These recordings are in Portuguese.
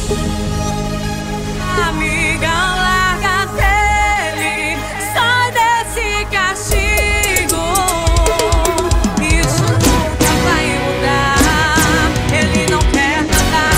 Amiga, larga dele, sai desse castigo. Isso nunca vai mudar. Ele não quer nada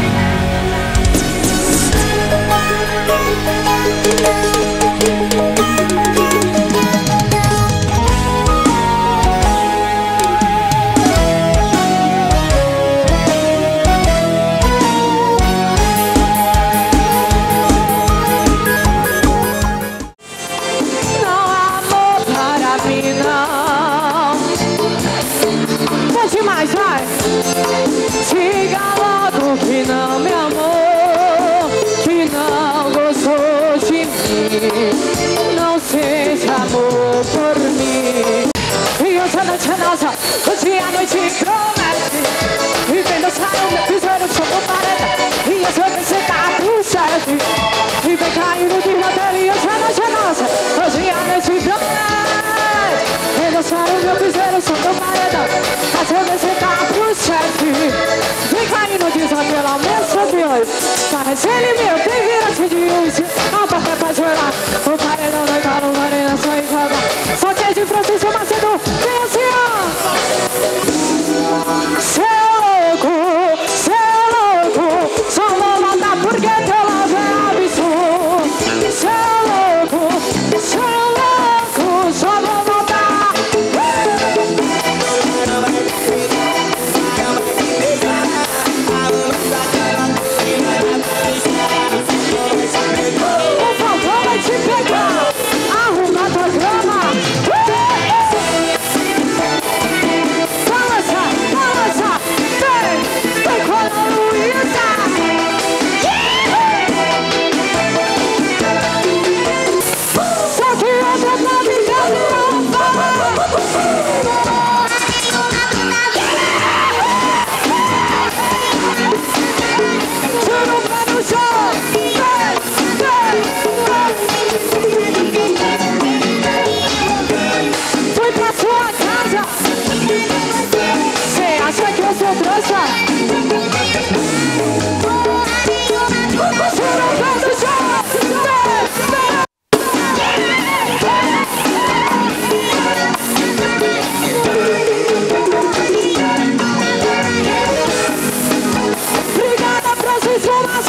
demais, vai! Diga logo que não me amou, que não gostou de mim, não sente amor por mim. E hoje a noite é nossa, hoje a noite promete. E vem dançar o meu piseiro, chama o pareda. E eu sei que você tá pro chefe. E vem caindo de roteiro, e hoje a noite é nossa, hoje a noite promete. Vem dançar o meu piseiro, chama o pareda. Mas eu você tá pro chefe. Vem caindo de roteiro, aumenta de hoje. Mas ele meu, tem vira-se de hoje. A boca é pra chorar, o paredão não tá no varena, só enxerga. Só que é de Francisco Macedo, vem assim ó. Seu louco, só vou matar porque teu love é absurdo. Seu louco, só vou matar. Por favor, vai te pegar, arruma tua grama. Balança, vem com a Luísa. Só que outra pra me tira o pé no chão. Fui pra sua casa. Cê acha que eu sou trouxa? Tira o pé do chão. Obrigada, Francisco.